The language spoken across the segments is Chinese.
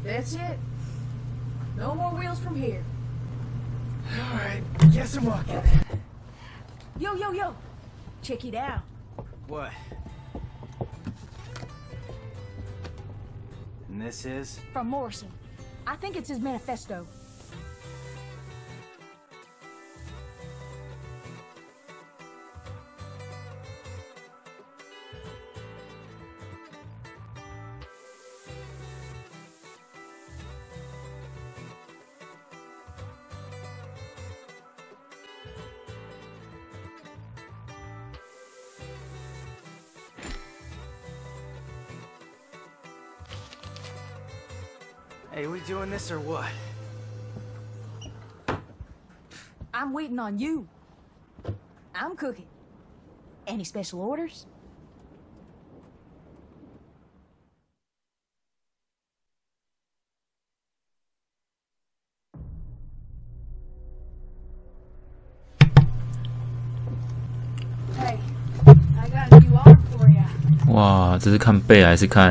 That's it. No more wheels from here. All right, guess I'm walking. Yo, yo, yo. Check it out. What? And this is? From Morrison. I think it's his manifesto. Hey, we doing this or what? I'm waiting on you. I'm cooking. Any special orders? Hey, I got a new arm for you. 哇，这是看背还是看？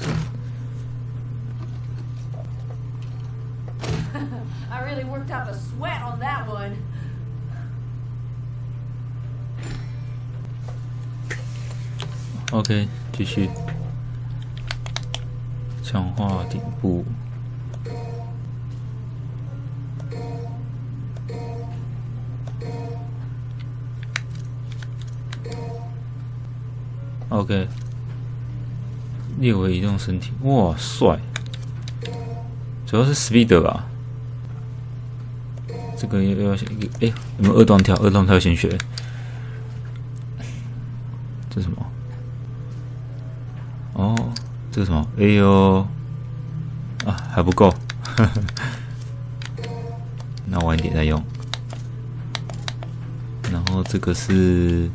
I really worked up a sweat on that one. OK， 继续强化顶部。OK， 列为移动身体，哇，帅！主要是 speed 吧。 这个要有没有二段跳？二段跳先学。这是什么？哦，这个什么？哎呦，啊，还不够，那晚一点再用。然后这个是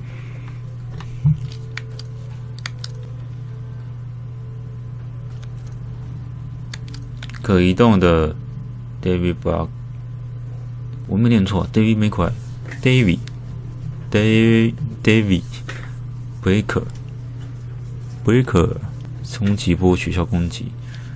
可移动的 David Block。 我没念错 ，David Breaker， 冲击波取消攻击。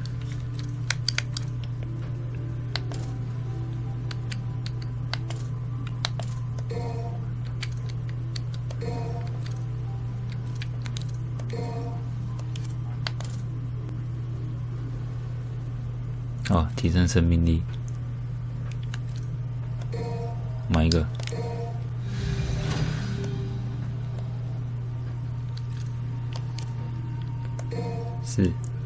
哦，提升生命力。 买一个，是，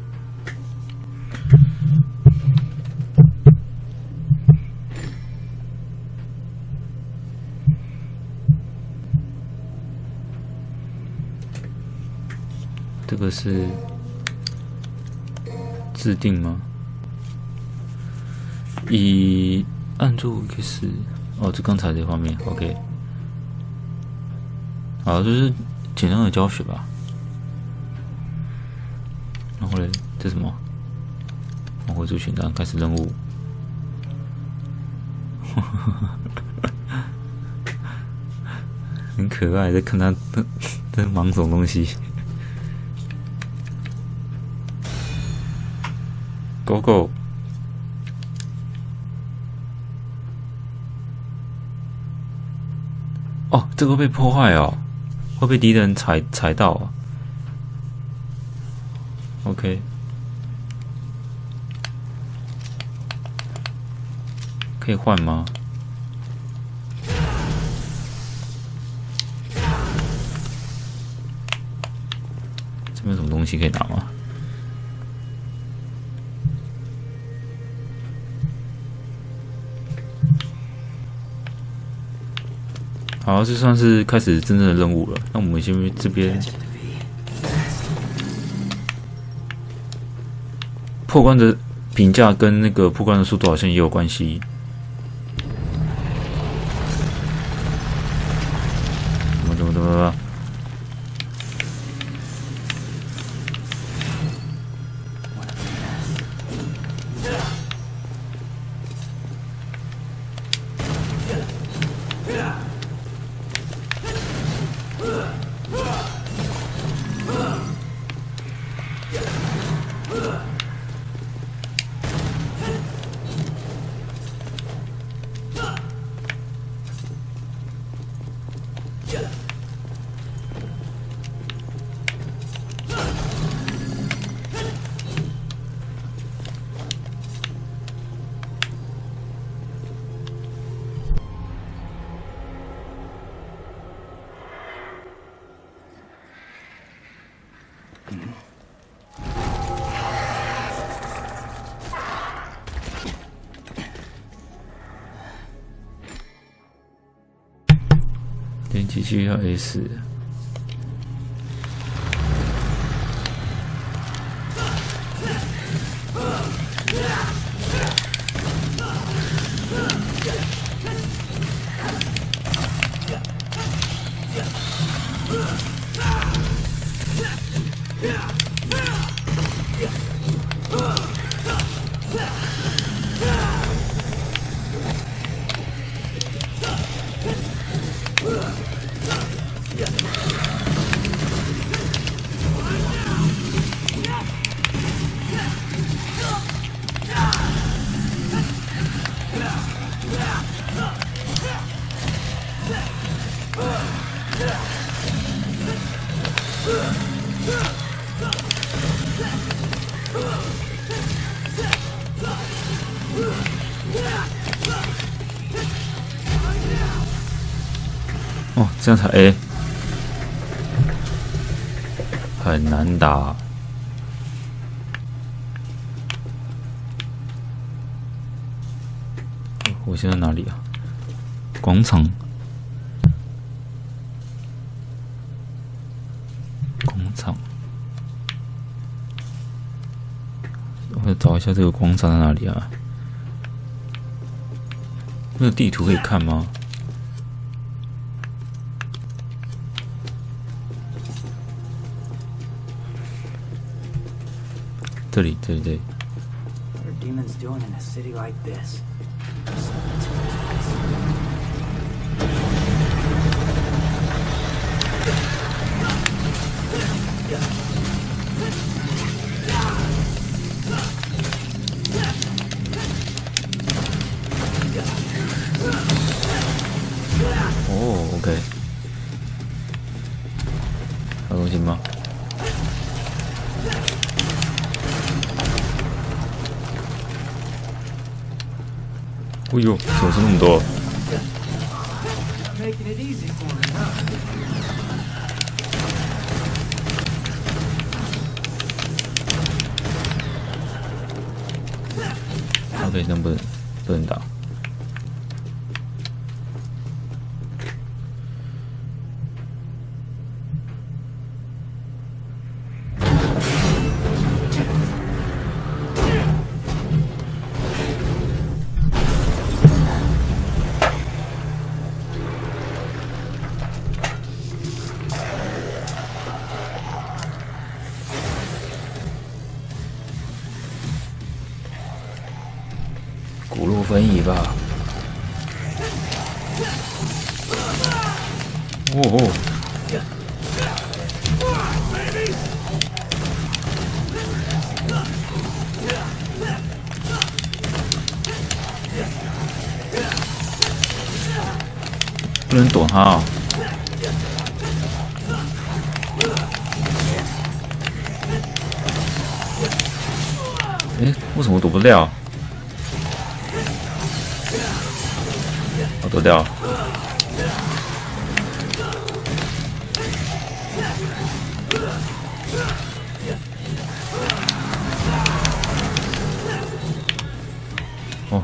这个是自定吗？以按住X。 哦，这刚才这方面 ，OK， 好，就是简单的教学吧。然后嘞，这什么？往回族群单开始任务。很可爱，在看他在忙什么东西。Go go！ 哦，这个被破坏哦，会被敌人踩到啊。OK， 可以换吗？这边有什么东西可以拿吗？好，这算是开始真正的任务了。那我们先这边破关的评价跟那个破关的速度好像也有关系。怎么？ 连击区要 S。哦，这样才 A， 很难打。我现在哪里啊？广场。广场。我找一下这个广场在哪里啊？那个地图可以看吗？这里。 What are demons doing in a city like this? OK， 还有东西吗？哎呦，怎么是那么多？OK， 能不能打？骨肉分移吧。哦哦。不能躲他啊！哎，为什么躲不掉？ 我躲掉了。哦。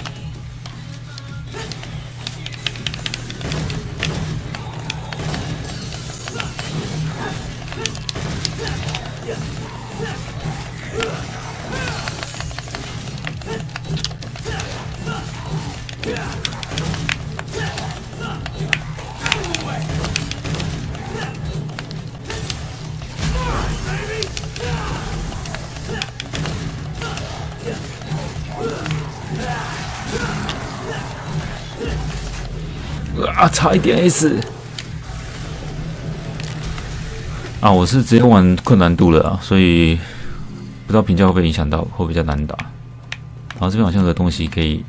啊，差一点 S 啊！我是直接玩困难度了啊，所以不知道评价会不会影响到，会比较难打。然后这边好像有个东西可以，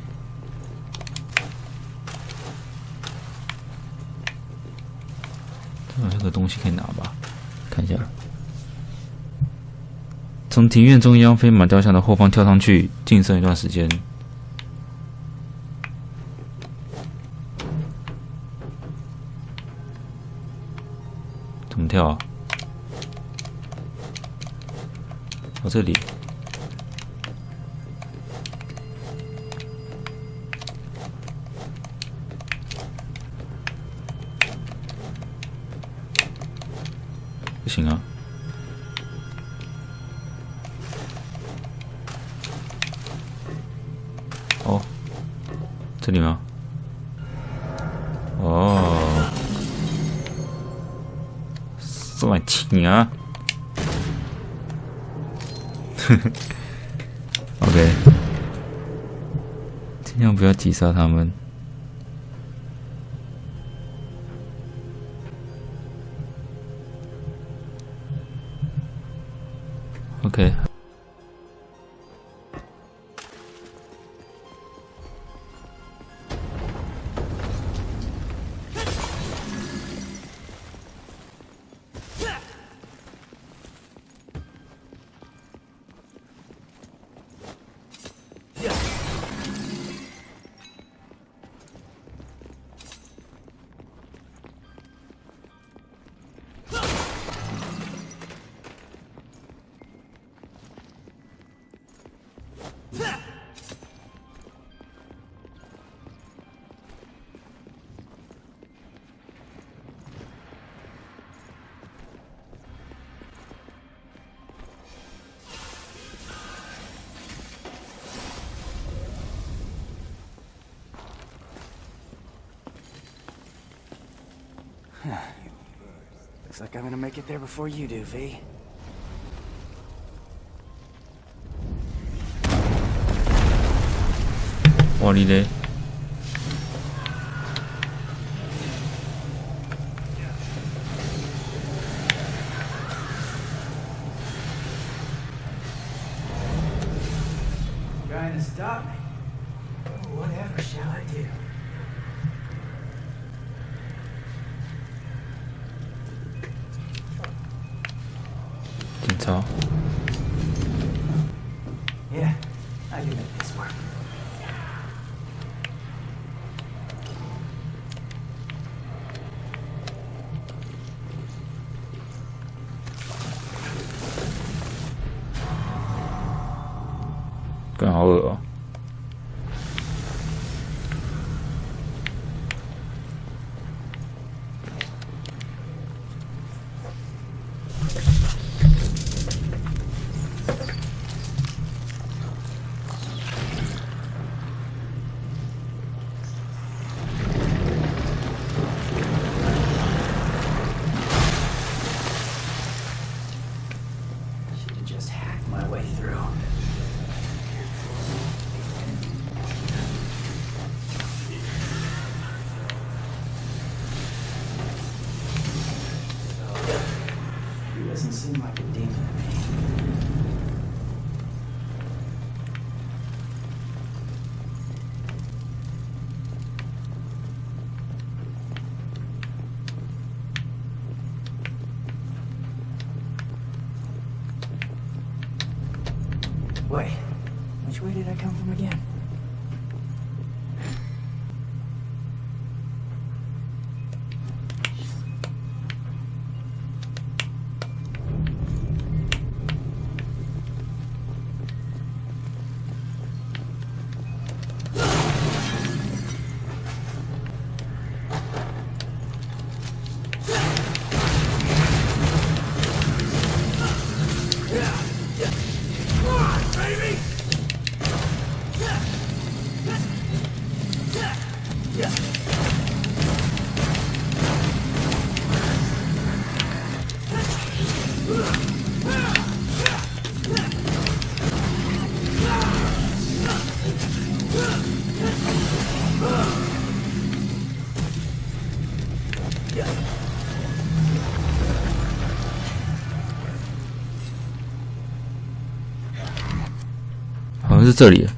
好像有个东西可以拿吧？看一下，从庭院中央飞马雕像的后方跳上去，晋升一段时间。 怎么跳啊？ 哦，这里。不行啊。哦，这里吗？哦，帅气啊！OK， 尽量不要击杀他们。OK。 Looks like I'm gonna make it there before you do, V. What are they? Trying to stop me. Whatever shall I do? 警察。 Yeah, I can make this work. 干好恶哦。 Should have just hacked my way through. He doesn't seem like a demon to me. Wait, which way did I come from again? Yeah. 好像是这里。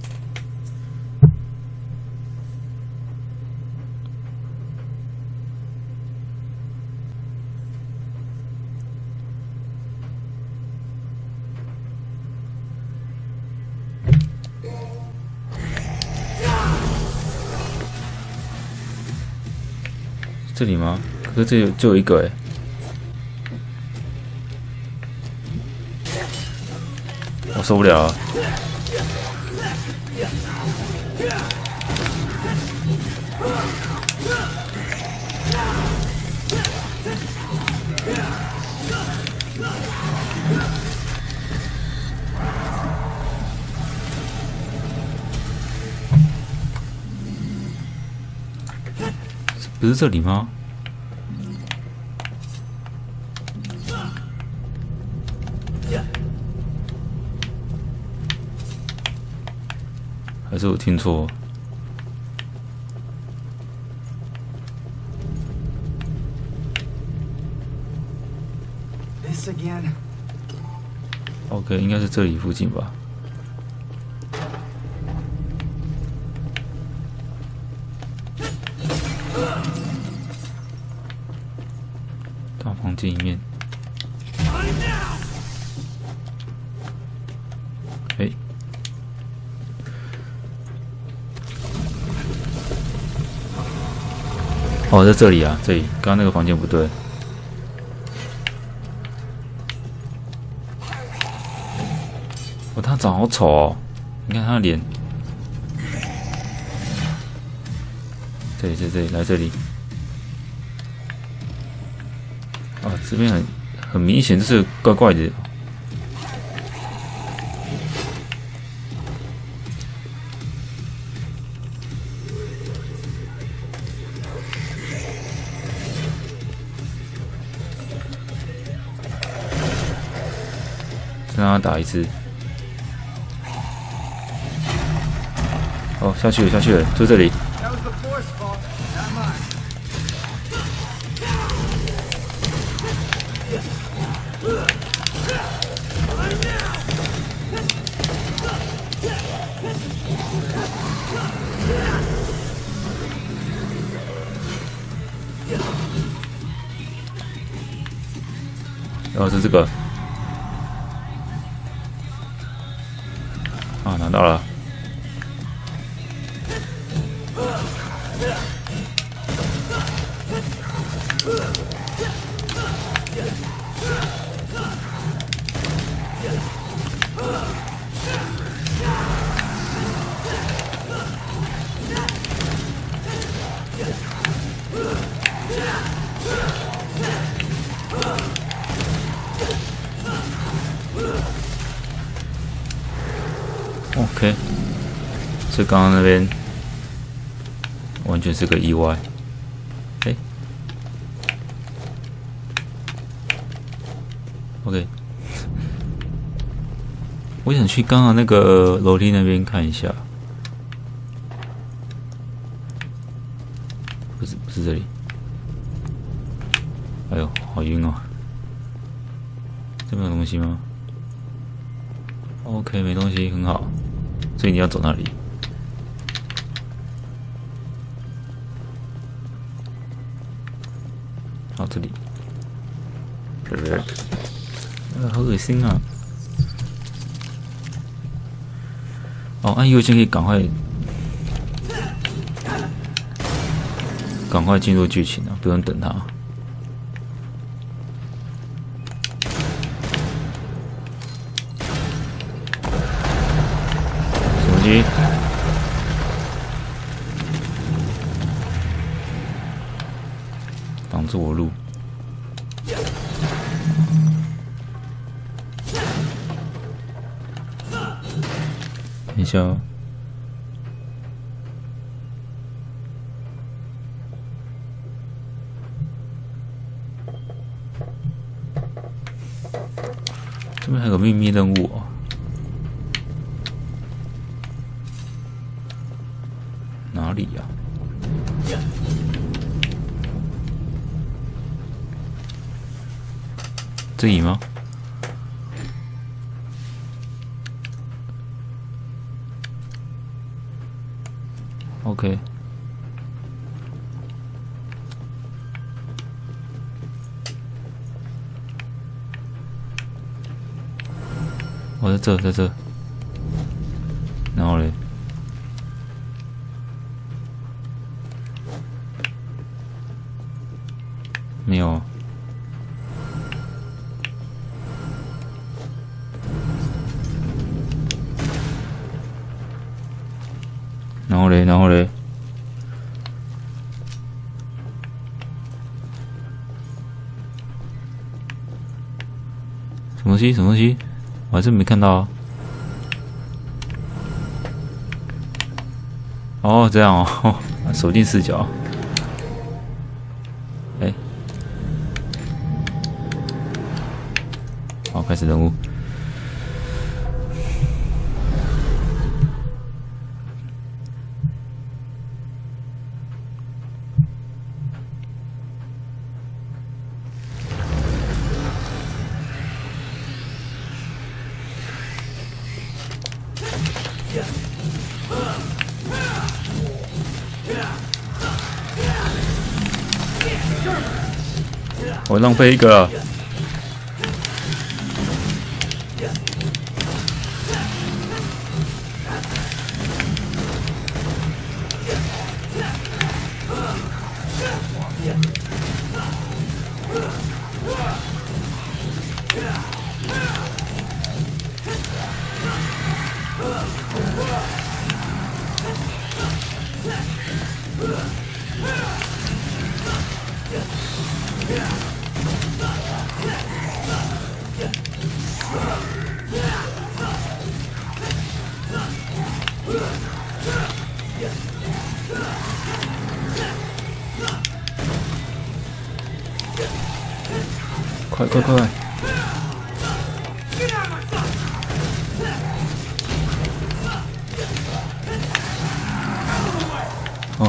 这里吗？可是这就有一个哎。 受不了了。不是这里吗？还是我听错 ？This again? OK， 应该是这里附近吧。大房间里面，哎，哦，在这里啊，这里，刚刚那个房间不对。哦，他长好丑哦！你看他的脸。这里，在这里，来这里。啊，这边很明显就是怪怪的。再让他打一次。哦，下去了，下去了，就这里。然后是这个，啊，拿到了。OK， 所以刚刚那边完全是个意外。哎 ，OK， 我想去刚刚那个楼梯那边看一下。不是这里。哎呦，好晕哦！这边有东西吗 ？OK， 没东西，很好。所以你要走那里。好，这里。好恶心啊！哦，按右键可以赶快进入剧情啊，不用等它。手机。挡住我路。等一下哦。这边还有个秘密任务哦。哪里呀？这里吗？OK。我在这，然后嘞，没有。 然后嘞，什么东西？我还真没看到啊。哦，这样哦，锁定视角。好，开始任务。我浪费一个了。快！哦，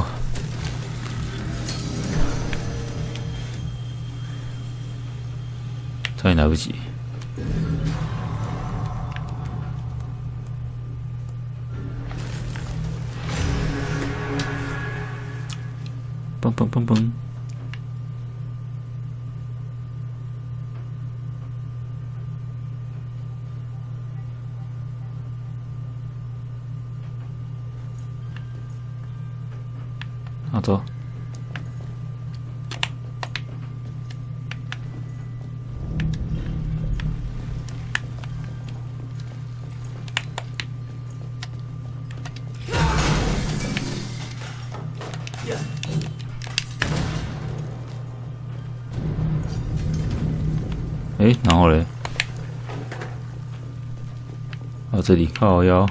差点来不及。嘣！好，走。然后嘞，到这里靠腰。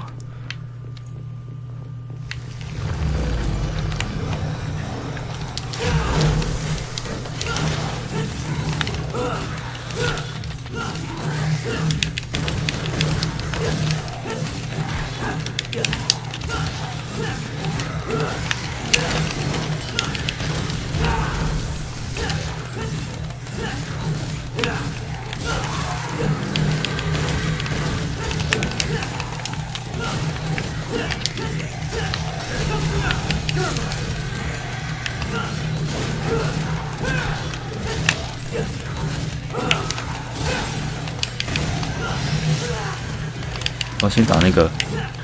我先打那个。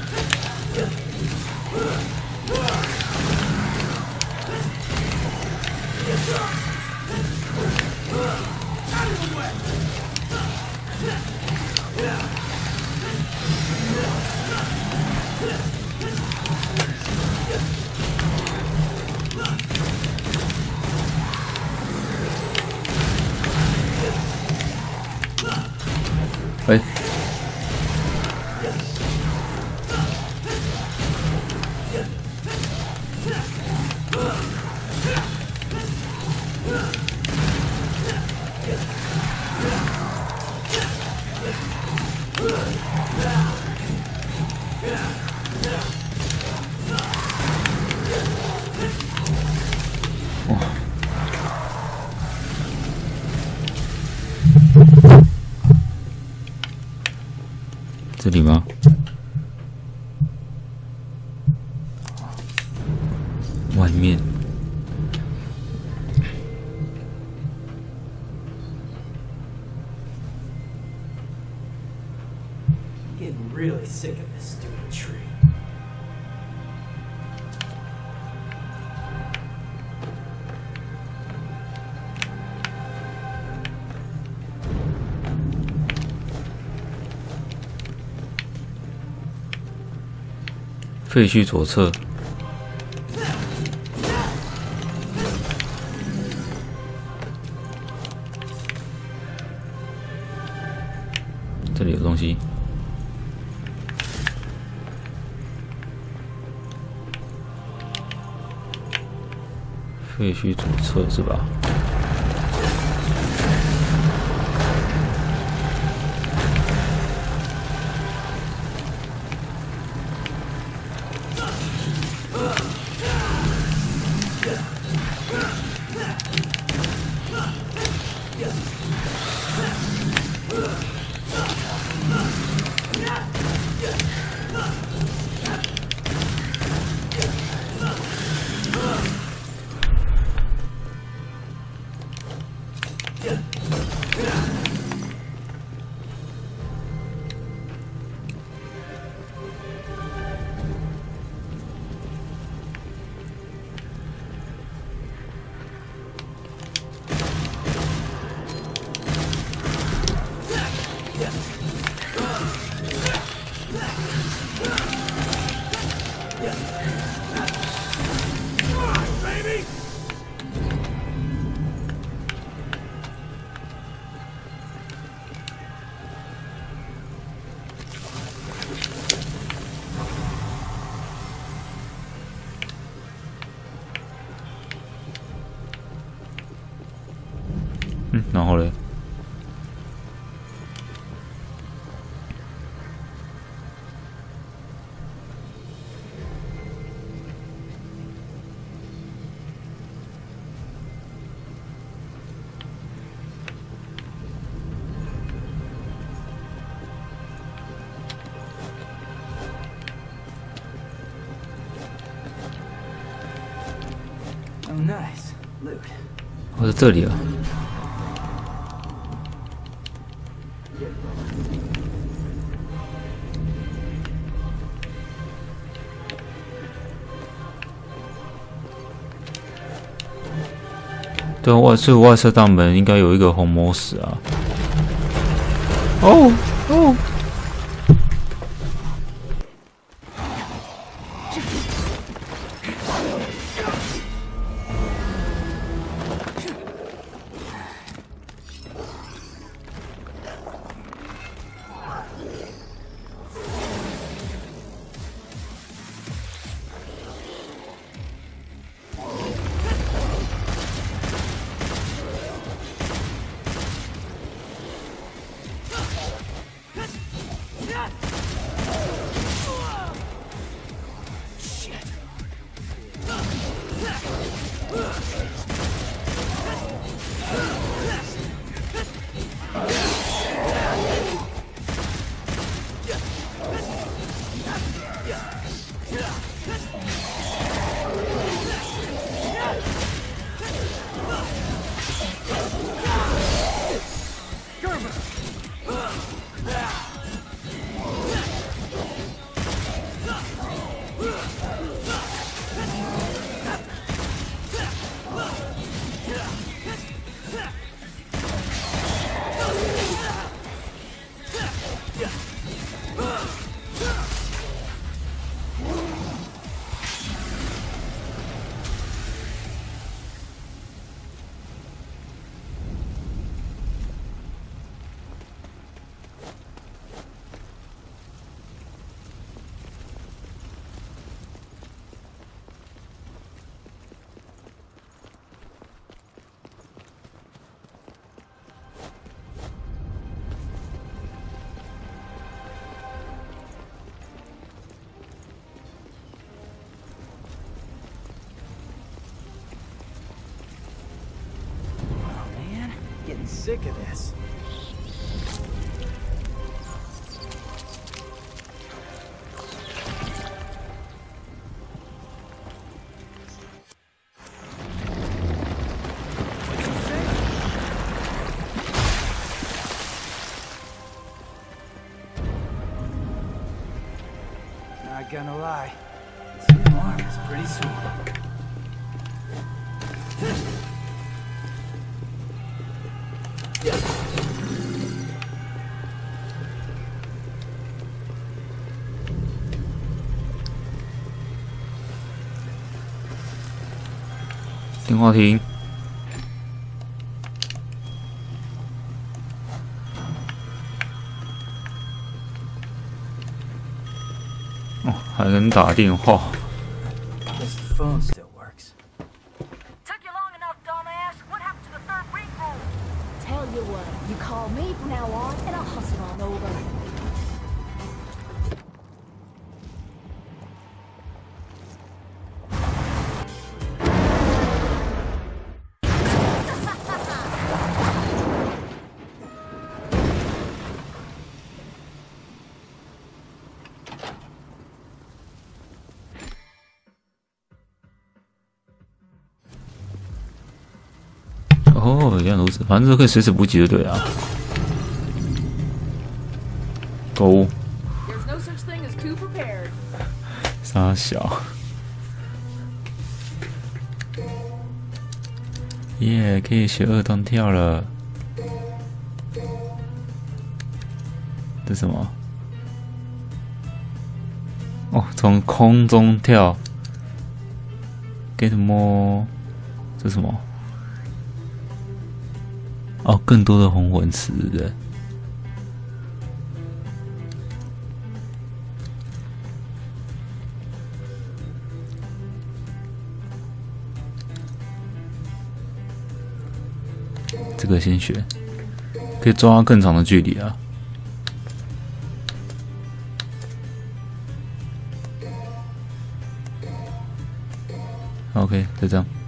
这里吗？外面。 Getting really sick of this stupid tree. 废墟左侧。 这里有东西。废墟左侧是吧？然后嘞， Oh, nice. Loot. 我在这里啊。对，所以外侧大门应该有一个红魔石啊。哦哦。 Getting sick of this. Not gonna lie, this new arm is pretty sweet. 电话亭。 还能打电话。 Guess the phone still works. Took you long enough, dumbass. What happened to the third ring rule? Tell you what, you call me from now on, and I'll hustle on over. Oh 哦，原来如此，反正都可以随时补给就对啊。购物。 There's no such thing as too prepared. 傻小。耶，可以学二段跳了。这什么？哦，从空中跳。Get more， 这什么？哦，更多的红魂池的。这个先选，可以抓更长的距离啊。OK，就这样。